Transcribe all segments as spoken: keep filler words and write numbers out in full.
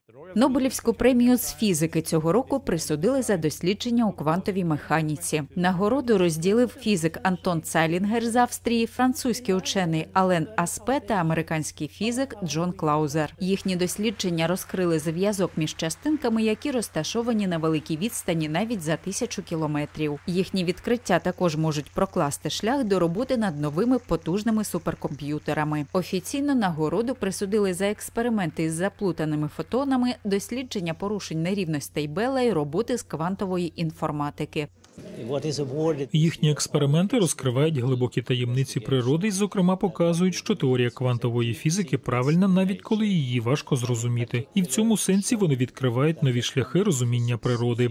Нобелівську премію з фізики цього року присудили за дослідження у квантовій механіці. Нагороду розділив фізик Антон Цайлінгер з Австрії, французький учений Ален Аспе та американський фізик Джон Клаузер. Їхні дослідження розкрили зв'язок між частинками, які розташовані на великій відстані навіть за тисячу кілометрів. Їхні відкриття також можуть прокласти шлях до роботи над новими потужними суперкомп'ютерами. Офіційно нагороду присудили за експерименти із заплутаними фотонами, дослідження порушень нерівностей Белла і роботи з квантової інформатики. Їхні експерименти розкривають глибокі таємниці природи і, зокрема, показують, що теорія квантової фізики правильна, навіть коли її важко зрозуміти. І в цьому сенсі вони відкривають нові шляхи розуміння природи.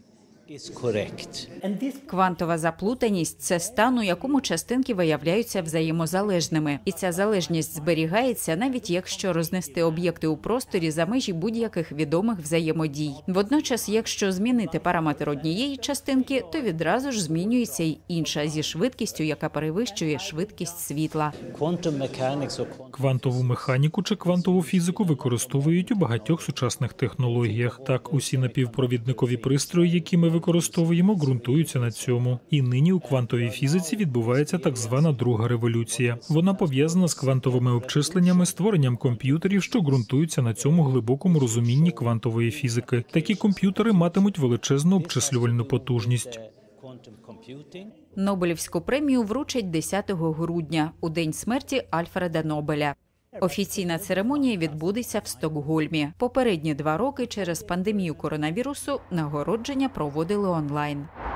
Квантова заплутаність – це стан, у якому частинки виявляються взаємозалежними. І ця залежність зберігається, навіть якщо рознести об'єкти у просторі за межі будь-яких відомих взаємодій. Водночас, якщо змінити параметр однієї частинки, то відразу ж змінюється й інша зі швидкістю, яка перевищує швидкість світла. Квантову механіку чи квантову фізику використовують у багатьох сучасних технологіях. Так, усі напівпровідникові пристрої, які ми використовуємо, ґрунтуються на цьому. І нині у квантовій фізиці відбувається так звана друга революція. Вона пов'язана з квантовими обчисленнями, створенням комп'ютерів, що ґрунтуються на цьому глибокому розумінні квантової фізики. Такі комп'ютери матимуть величезну обчислювальну потужність. Нобелівську премію вручать десятого грудня, у день смерті Альфреда Нобеля. Офіційна церемонія відбудеться в Стокгольмі. Попередні два роки через пандемію коронавірусу нагородження проводили онлайн.